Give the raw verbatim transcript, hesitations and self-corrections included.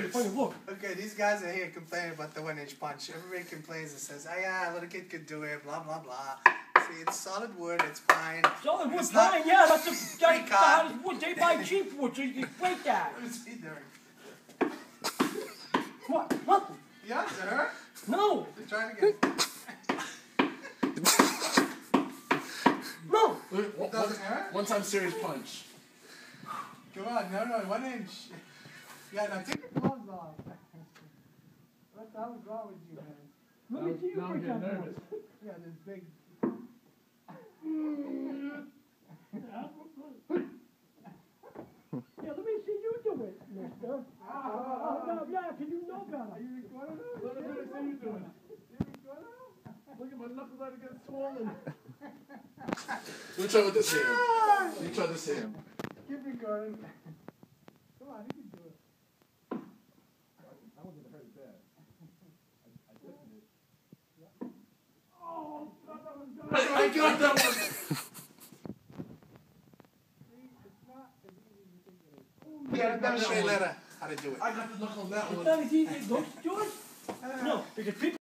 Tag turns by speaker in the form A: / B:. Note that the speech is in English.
A: Funny, look.
B: Okay, these guys are here complaining about the one-inch punch. Everybody complains and says, "Oh yeah, a little kid could do it." Blah blah blah. See, it's solid wood. It's fine.
A: Solid wood,
B: It's
A: fine.
B: not
A: Yeah, that's a that's the
B: pre-con.
A: hardest wood. They buy cheap wood, so you can break that.
B: What is he doing?
A: What? Nothing.
B: Yeah, does it hurt?
A: No.
B: They're trying to get.
A: No.
B: It doesn't hurt?
C: One time serious punch.
B: Come on, no, no, one inch. Yeah, now take your gloves off. What the hell's wrong with you, man?
A: Let me see you
C: Now I'm
A: break that
C: getting
A: wood.
C: nervous.
B: Yeah, this big.
A: Yeah, let me see you do it, mister. Oh, no, yeah, can you know better?
B: Are you recording it?
C: Let me see you doing it.
B: You recording it?
C: Look at my knuckles are getting swollen. Let me try with this hand. Let me try this hand.
B: Keep recording. Come on, you can do it.
C: I want you to hurt it bad. I, I tipped it.
A: Oh, God, that was good.
C: I, I got that one!
B: See, it's not as easy as you think it is. Yeah,
C: got
B: I'll
C: that
B: show you
C: one.
B: later how to do it.
C: I got the knuckle on that
A: It's
C: one.
A: not as easy as those, George? No, because people